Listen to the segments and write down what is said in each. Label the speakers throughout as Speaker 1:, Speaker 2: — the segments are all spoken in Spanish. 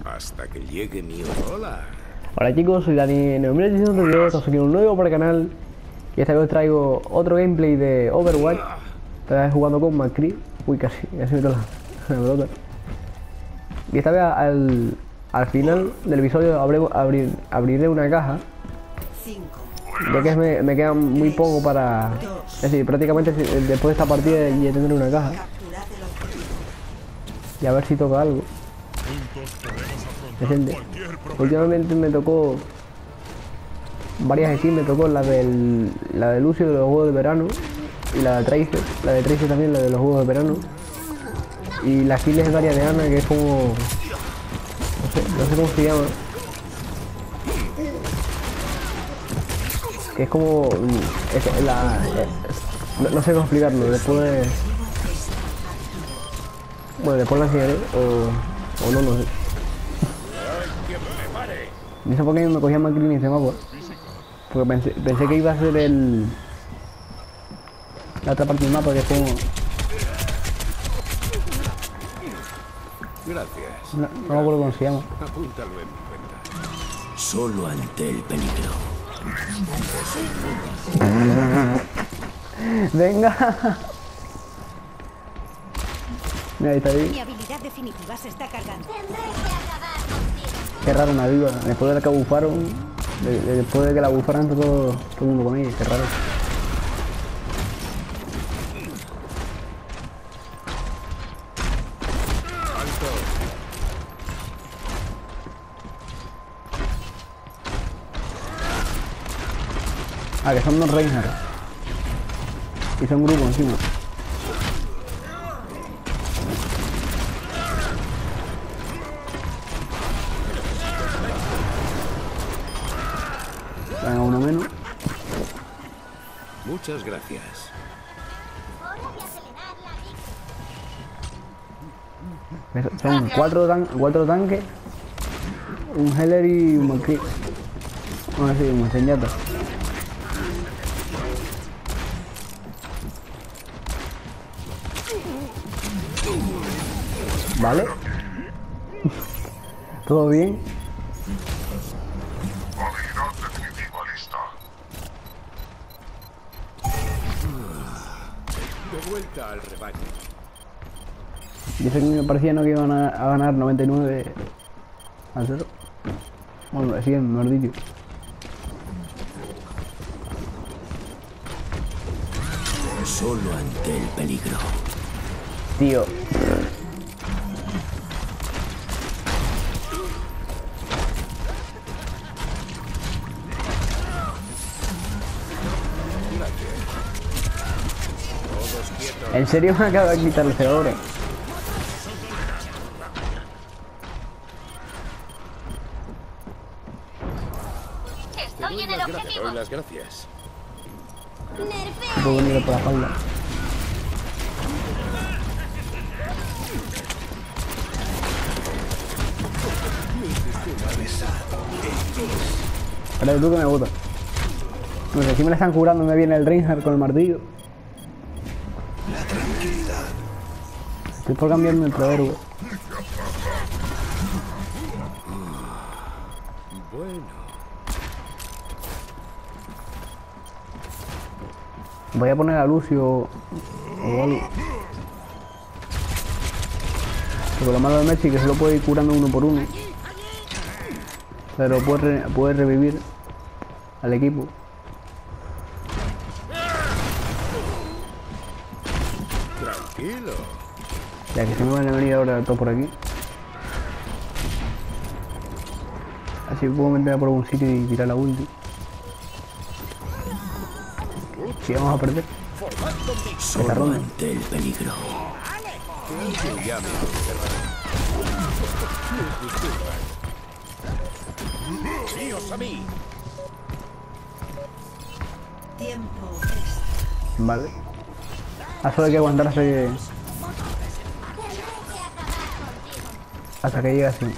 Speaker 1: Hasta que llegue mi hora.
Speaker 2: Hola chicos, soy Dani, en el 1982 estamos aquí un nuevo para el canal. Y esta vez os traigo otro gameplay de Overwatch. Esta vez jugando con McCree. Uy, casi meto la pelota. Y esta vez al final del episodio abriré una caja, ya que me queda muy poco para... Es decir, prácticamente después de esta partida ya tendré una caja. Y a ver si toca algo decente. Últimamente me tocó varias skins, me tocó la de Lucio de los juegos de verano y la de Tracer también, la de los juegos de verano, y la skin legendaria de Ana, que es como... no sé cómo se llama, que es como... no sé cómo explicarlo, después... Bueno, después la enseñaré, o no sé. No sé por qué me cogía McCree y se me acuerda. Porque pensé que iba a ser la otra parte del mapa, que es como...
Speaker 1: Gracias.
Speaker 2: No me acuerdo cómo se llama.
Speaker 1: Apúntalo en mi cuenta. Solo ante el peligro.
Speaker 2: ¡Venga! Mira, ahí está ahí.
Speaker 3: Mi habilidad definitiva se está cargando.
Speaker 2: Qué raro, una viva. Después de la que bufaron, después de que la bufaran todo el mundo con ella. Qué raro. Ah, que son dos Reinhardt. Y son grupos encima. Venga, uno menos.
Speaker 1: Muchas gracias.
Speaker 2: Son cuatro tanques, un Heller y un McCree. No sé, un Zenyatta. Vale. ¿Todo bien?
Speaker 4: Habilidad definitiva lista.
Speaker 1: De vuelta al rebaño.
Speaker 2: Dice que me parecía no que iban a ganar 99 a 0. Bueno, 100, mejor dicho.
Speaker 1: Solo ante el peligro.
Speaker 2: Tío. ¿En serio me acaba de quitar el cerebro?
Speaker 3: Estoy en el objetivo.
Speaker 1: Doy las gracias.
Speaker 2: Puedo venir por la espalda. Espérate tú que me botas. Pues aquí me la están curando, me viene el Reinhardt con el martillo. Estoy por cambiarme el proverbio.
Speaker 1: Bueno.
Speaker 2: Voy a poner a Lucio o algo. Porque lo malo de Messi es que se lo puede ir curando uno por uno. Pero puede revivir al equipo.
Speaker 1: Tranquilo.
Speaker 2: Ya que se me van a venir ahora todos por aquí. Así puedo meter por algún sitio y tirar la ulti. Si vamos a perder esta ronda.
Speaker 1: Ante el peligro. Míos a mí.
Speaker 3: Tiempo.
Speaker 2: Vale. A solo hay que aguantar hasta que llegue así.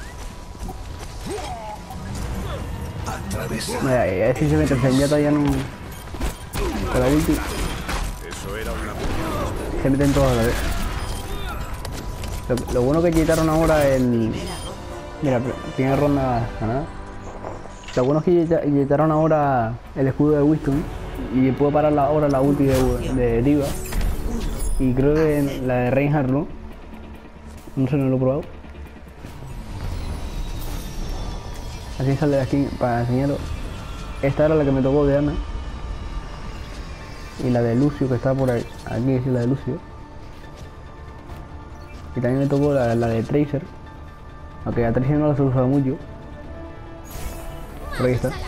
Speaker 2: Mira, y a ver si se mete el Zenyatta ya no... Con la ulti.
Speaker 1: Eso era una...
Speaker 2: Se meten todos a la vez. Lo bueno que quitaron ahora Mira, primera ronda ganada. Lo bueno es que inyectaron ahora el escudo de Winston y puedo parar ahora la ulti de Diva. Y creo que la de Reinhardt no. No sé, no lo he probado. Así sale de aquí para enseñaros. Esta era la que me tocó de Ana. Y la de Lucio que está por ahí. Aquí es la de Lucio. Y también me tocó la de Tracer. Aunque a Tracer no la he usado mucho. Pero ahí está.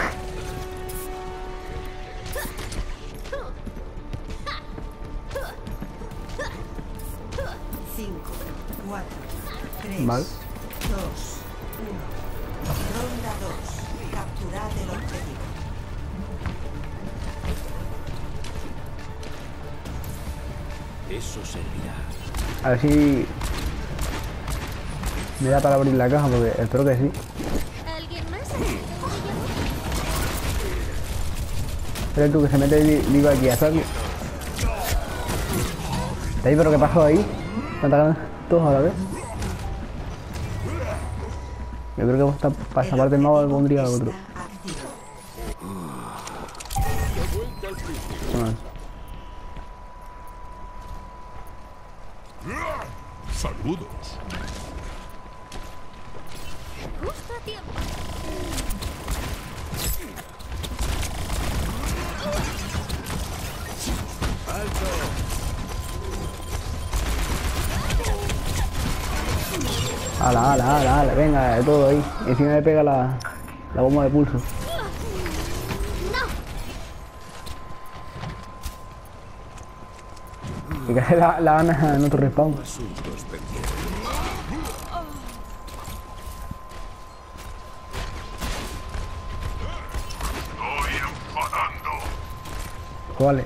Speaker 3: 5, 4, 3,
Speaker 2: Vale.
Speaker 3: 2, 1. Ronda 2. Capturad el objetivo.
Speaker 1: Eso servirá.
Speaker 2: A ver si me da para abrir la caja, porque espero que sí.
Speaker 5: ¿Alguien más?
Speaker 2: Pero tú que se mete Diva aquí a salir. ¿Está ahí? ¿Pero qué pasó ahí? ¿Están atacando todos a la vez? Yo creo que para esa parte del mago le pondría al otro.
Speaker 4: Saludos.
Speaker 5: Justo a tiempo.
Speaker 2: Ala, ala, ala, ala, venga, de todo ahí. Encima me pega la bomba de pulso. Y que la gana en otro respawn.
Speaker 1: Asuntos pendientes.
Speaker 4: Estoy enfadando.
Speaker 2: Vale.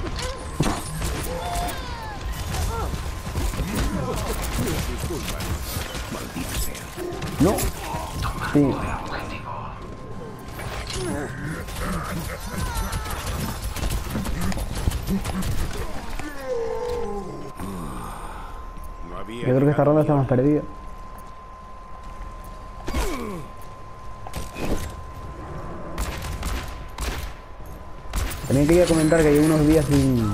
Speaker 2: No. Sí.
Speaker 1: No había
Speaker 2: Yo creo que esta ronda está más perdida. También quería comentar que llevo unos días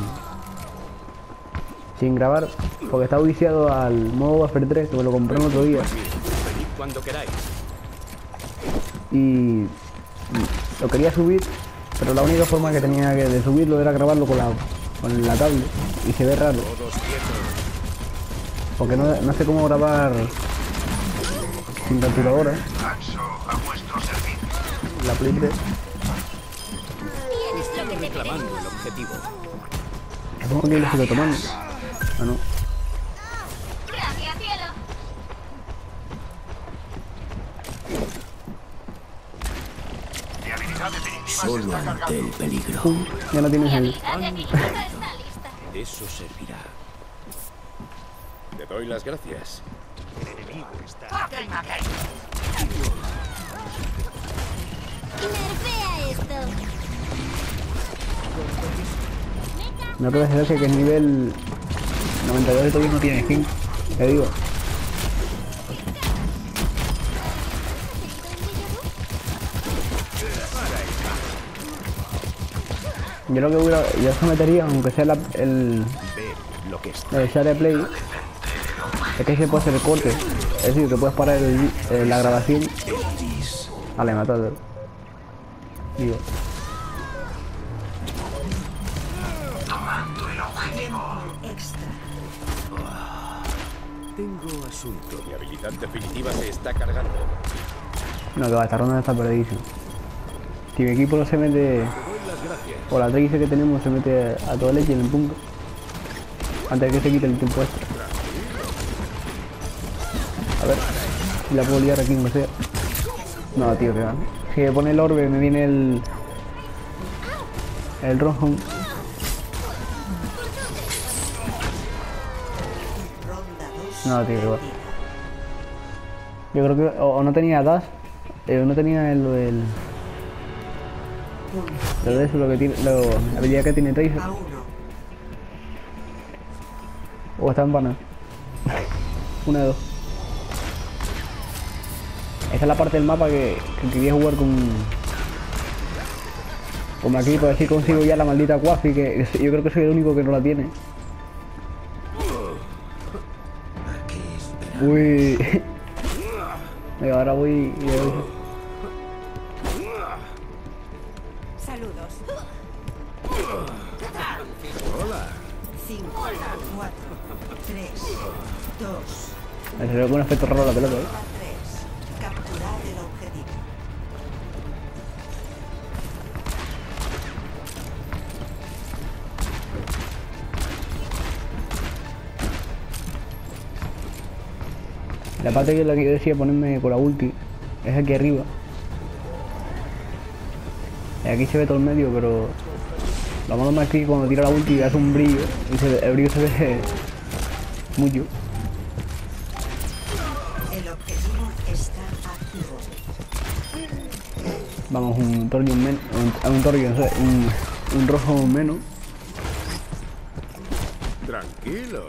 Speaker 2: sin grabar porque estaba viciado al modo Warfare 3, que me lo compré el otro día.
Speaker 1: Venid cuando queráis.
Speaker 2: Y lo quería subir, pero la única forma que tenía de subirlo era grabarlo con la tablet y se ve raro.
Speaker 1: Todos quietos.
Speaker 2: Porque no sé cómo grabar sin capturadora,
Speaker 4: Lanzo a vuestro servicio.
Speaker 2: la Play 3.
Speaker 5: Tienes lo que te
Speaker 1: Reclamando
Speaker 5: queremos.
Speaker 1: el objetivo.
Speaker 2: Supongo que lo sigo tomando. Ah, no.
Speaker 5: Gracias, cielo.
Speaker 4: Mi habilidad definitiva se
Speaker 1: Solo
Speaker 4: está
Speaker 1: ante
Speaker 4: cargando.
Speaker 1: el peligro.
Speaker 2: Ya no tienes
Speaker 5: Mi
Speaker 2: el...
Speaker 5: habilidad definitiva está lista.
Speaker 1: Eso servirá. Te doy las gracias.
Speaker 5: Nerfea esto.
Speaker 2: No te desgracia que es nivel 92 y todavía no tiene skin. Te digo. Yo lo que yo se metería, aunque sea el
Speaker 1: Ve lo que está.
Speaker 2: share play, es que se puede hacer el corte. Es decir, que puedes parar la grabación. Vale, matadlo. Digo.
Speaker 3: Extra.
Speaker 1: Tengo asunto. Mi habilidad definitiva se está cargando.
Speaker 2: No, que va, esta ronda está perdidísima. Si mi equipo no se mete,
Speaker 1: Te doy las gracias.
Speaker 2: o la trace que tenemos se mete a toda leche en el punto, antes de que se quite el tiempo extra. A ver, si la puedo liar aquí como sea. No, tío, que va. Si me pone el orbe me viene el rojo.
Speaker 3: Ronda 2.
Speaker 2: No, tío, que va. Yo creo que o no tenía dash, o no tenía lo del... Lo de eso, lo que tiene, la habilidad que tiene Tracer,
Speaker 3: A 1.
Speaker 2: o está en pana. Una de dos. Esa es la parte del mapa que quería jugar con aquí para ver si consigo ya la maldita Quafi, que yo creo que soy el único que no la tiene. Uy. Venga, ahora voy y voy.
Speaker 3: Saludos. 5, 4, 3, 2,
Speaker 2: Me salió con un efecto raro la pelota,
Speaker 3: 3. Capturar el objetivo.
Speaker 2: La parte que la que yo decía ponerme con la ulti es aquí arriba. Y aquí se ve todo el medio, pero lo malo más es que cuando tira la ulti hace un brillo y el brillo se ve mucho.
Speaker 3: El objetivo está activo.
Speaker 2: Vamos, un Thorium menos, un Thorium, o sea, un rojo menos.
Speaker 1: Tranquilo.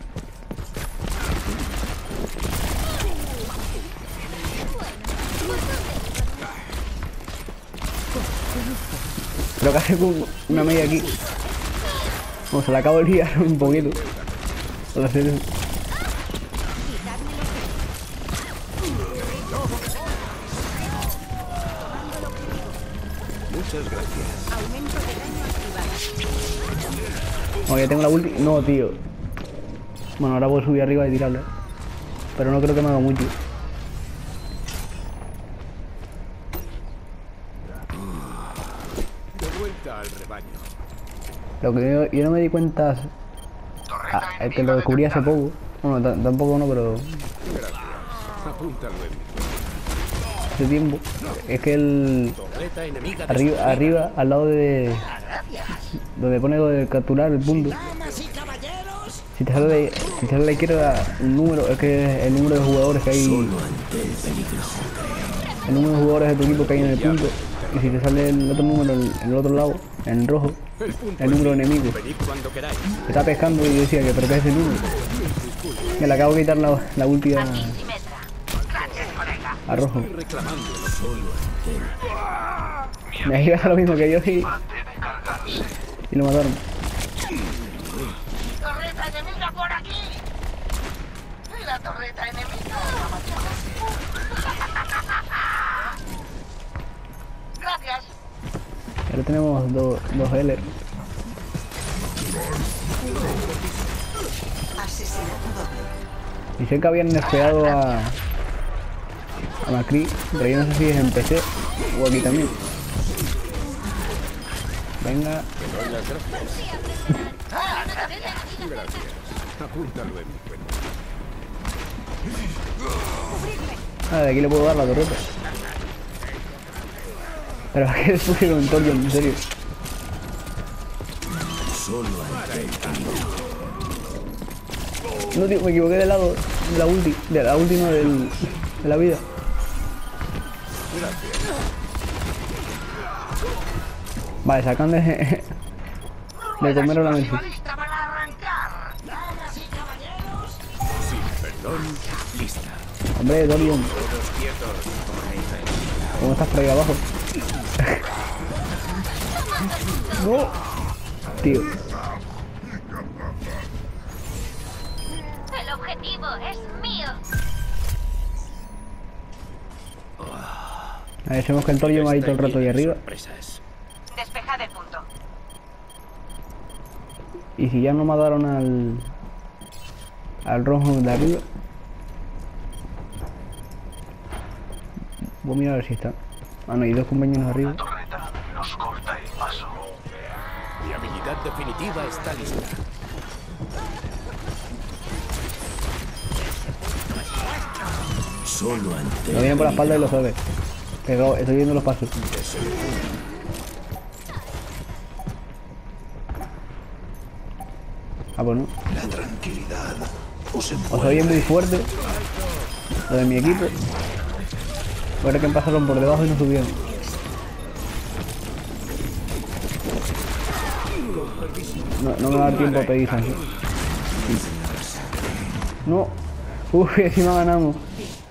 Speaker 2: Creo que hace una media aquí. Como se la acabo de liar un poquito. Por hacer eso.
Speaker 1: Muchas gracias.
Speaker 2: Oh, ya tengo la ulti. No, tío. Bueno, ahora puedo subir arriba y tirarla. Pero no creo que me haga mucho.
Speaker 1: De vuelta al rebaño.
Speaker 2: Lo que yo no me di cuenta es que lo descubrí hace poco. Bueno, tampoco no, pero
Speaker 1: Apúntalo en mi
Speaker 2: hace tiempo. Es que el
Speaker 1: torreta enemiga.
Speaker 2: arriba, al lado de donde pone lo de capturar el punto. Si te sale a la izquierda un número, es que es el número de jugadores que hay. El número de jugadores de tu equipo que hay en el punto. Y si te sale el otro número en el otro lado, en el rojo, el número de enemigos.
Speaker 1: Venid cuando queráis.
Speaker 2: Estaba pescando y yo decía que pero ¿qué es ese número? Me le acabo de quitar la última a rojo.
Speaker 1: Reclamándolo solo.
Speaker 2: Me iba a lo mismo que yo y lo mataron.
Speaker 6: ¡Torreta enemiga por aquí! ¡Y la torreta enemiga! ¡Gracias!
Speaker 2: Ahora tenemos dos L.
Speaker 3: Asesinato doble.
Speaker 2: Y sé que habían nerfeado a Macri, pero yo no sé si es en PC o aquí también. Venga.
Speaker 1: Apúntalo en mi cuenta.
Speaker 2: Ah, de aquí le puedo dar la torreta. Pero ¿a qué le pusieron un Thorium? En serio.
Speaker 1: Solo ante el peligro.
Speaker 2: No, tío, me equivoqué del lado de la última de la vida. Vale, sacan de comer a la mente.
Speaker 6: ¡Lista para arrancar! ¡Damas y caballeros!
Speaker 1: Sin perdón, lista.
Speaker 2: Hombre, Thorium,
Speaker 1: Todos quietos.
Speaker 2: ¿cómo estás por ahí abajo? No, tío.
Speaker 5: El objetivo es mío.
Speaker 2: A ver, vemos que el Thorium ahí todo el rato ahí arriba.
Speaker 1: Sorpresas.
Speaker 6: Despejad el punto.
Speaker 2: Y si ya no mataron al rojo de arriba, voy a mirar a ver si está. Ah, no, hay dos compañeros arriba.
Speaker 4: Torreta nos corta el paso.
Speaker 1: Mi habilidad definitiva está lista. Solo ante
Speaker 2: Lo vienen por la espalda y lo sabe. Pero estoy viendo los pasos. Ah, pues no.
Speaker 1: la tranquilidad. Os
Speaker 2: Os oye muy fuerte. Lo de mi equipo. Ahora que pasaron por debajo y no subieron. No me va a dar tiempo a pedir sanción. No. Uy, encima ganamos.